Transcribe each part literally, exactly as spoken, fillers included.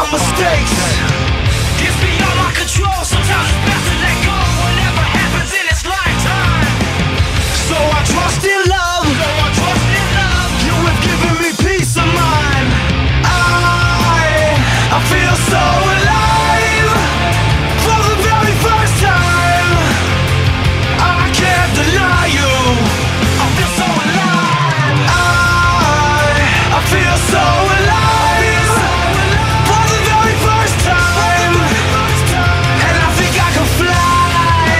my mistakes. It's beyond my control. Sometimes it's best to let go. Whatever happens in its lifetime. So I trust in love. So I trust in love. You have given me peace of mind. I, I feel so alive for the very first time. I can't deny you. I feel so alive. I, I feel so alive for the very first time. And I think I can fly.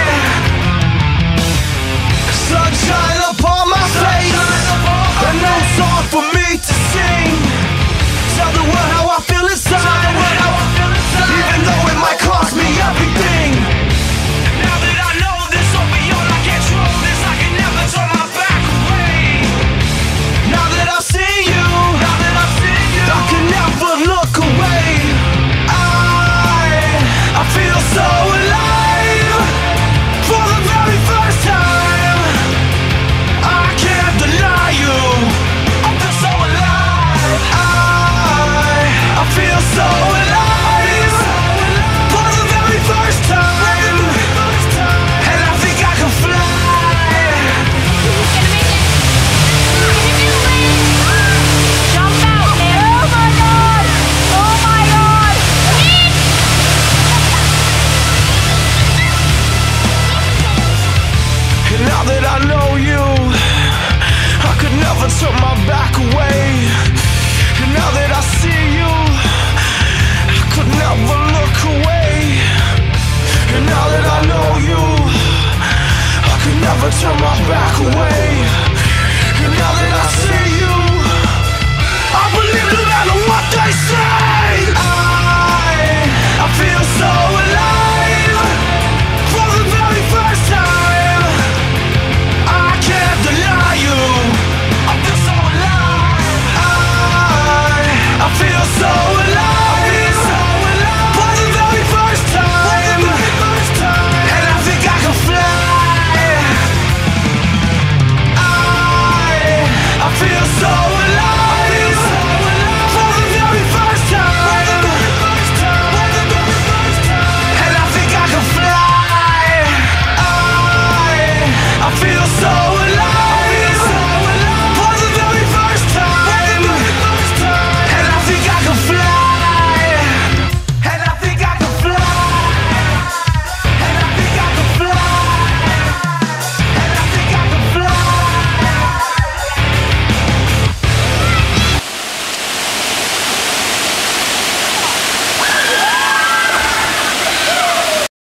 Sunshine upon my face, a new song for me to sing. Tell the world how I feel inside, even though it might cost me everything. Now that I know this, so beyond I control this, I can never turn my back away. Now that I see you, now that I see you, I can never look away. I, I feel so alive for the very first time. I can't deny you. I feel so alive. I, I feel so alive for the very first time. And I think I can fly. Jump out, man. Oh my god! Oh my god! And now that I know you, I could never turn my back away. And now that I see you, I could never look away. And now that I know you, I could never turn my back away. And now that I see you, I believe no matter